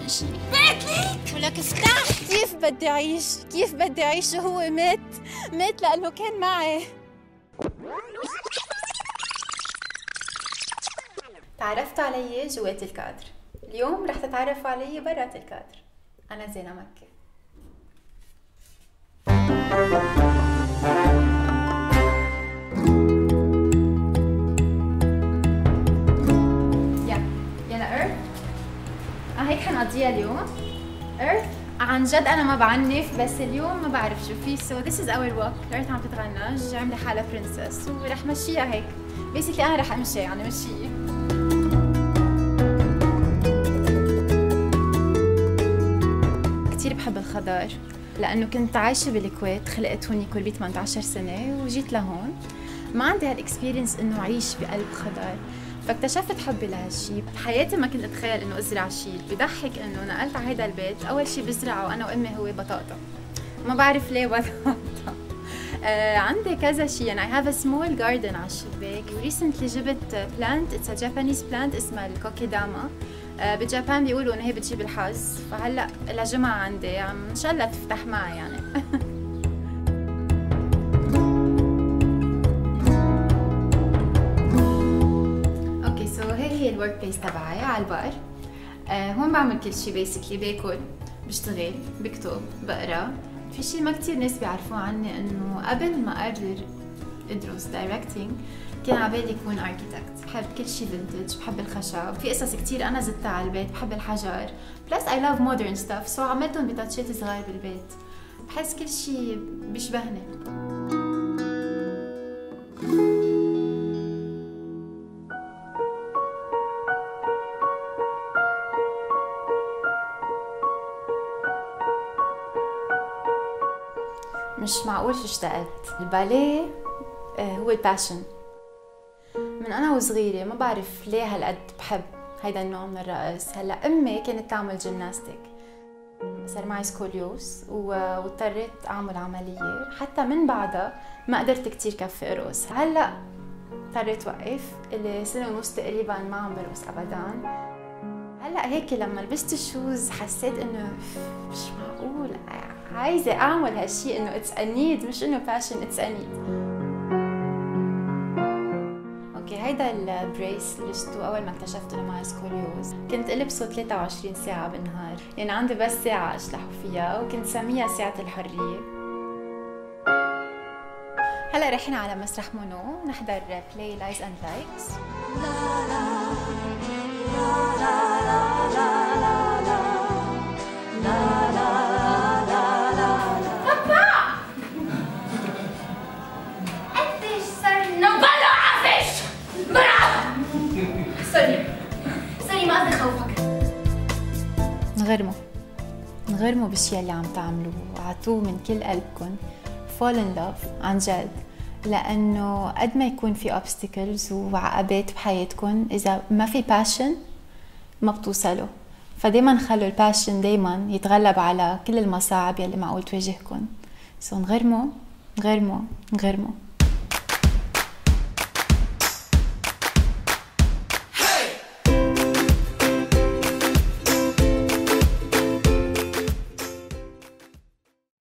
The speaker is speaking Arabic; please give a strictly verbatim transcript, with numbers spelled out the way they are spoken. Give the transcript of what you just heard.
من شيء. مات ليك ولك افتح. كيف بدي أعيش؟ كيف بدي أعيش وهو مات؟ مات لأنه كان معي. تعرفتوا علي جوات الكادر، اليوم رح تتعرفوا علي برات الكادر. أنا زينة مكي. يا يلا إيرث، آه هيك حنقضيها اليوم. إيرث عن جد أنا ما بعنف، بس اليوم ما بعرف شو في. سو ذيس از اور ووك. إيرث عم تتغنج، عاملة حالها برنسس ورح مشيها هيك. بيسكلي أنا رح أمشي يعني مشي. كتير بحب الخضار لأنه كنت عايشة بالكويت، خلقت هون كل ثمانية عشر سنة وجيت لهون. ما عندي هالإكسبيرينس إنه أعيش بقلب خضار، فاكتشفت حبي لهالشي. بحياتي ما كنت أتخيل إنه أزرع شيء. بضحك إنه نقلت على هيدا البيت أول شيء بزرعه أنا وأمي هو بطاطا. ما بعرف ليه بطاطا. آه عندي كذا شيء يعني. I have a small garden على الشباك. وريسنتلي جبت بلانت، it's a Japanese plant اسمها الكوكيداما. آه بالجابان بيقولوا انه هي بتجيب الحظ، فهلا لجمعة عندي عم ان شاء الله تفتح معي يعني. اوكي سو هي هي الورك بليس تبعي على البار. آه هون بعمل كل شيء بيسكلي، باكل، بشتغل، بكتب، بقرا. في شيء ما كثير ناس بيعرفوه عني، انه قبل ما اقرر ادرس دايركتنج كان على بالي اكون اركيتكت. بحب كل شيء فينتج، بحب الخشب، في قصص كثير انا زدتها على البيت، بحب الحجر، بلس اي لاف مودرن ستاف، سو عملتهم بتاتشات صغار بالبيت. بحس كل شيء بيشبهني. مش معقول شو اشتقت. الباليه هو الباشن من انا وصغيره، ما بعرف ليه هالقد بحب هيدا النوع من الرقص. هلا امي كانت تعمل جيمناستيك، صار معي سكوليوس واضطريت اعمل عمليه، حتى من بعدها ما قدرت كثير كفي ارقص. هلا اضطريت اوقف، لي سنه ونص تقريبا ما عم برقص ابدا. هلا هيك لما لبست الشوز حسيت انه مش معقول، عايزه اعمل هالشيء، انه اتس ا نيد مش انه باشن، اتس ا نيد. اوكي هيدا البريس لبسته اول ما اكتشفت انه معي سكوليوز. كنت البسه ثلاثة وعشرين ساعة بالنهار، يعني عندي بس ساعة اشلحه فيها، وكنت سميها ساعة الحرية. هلا رايحين على مسرح مونو نحضر بلاي لايز اند لايكس. سوري سوري ما قصدي خوفك. نغرموا نغرموا بالشيء اللي عم تعملوه، اعطوه من كل قلبكم. fall in love عن جد، لانه قد ما يكون في obstacles وعقبات بحياتكم، اذا ما في passion ما بتوصلوا. فدايما خلوا الباشن دايما يتغلب على كل المصاعب يلي معقول تواجهكم. سو نغرموا نغرموا نغرموا.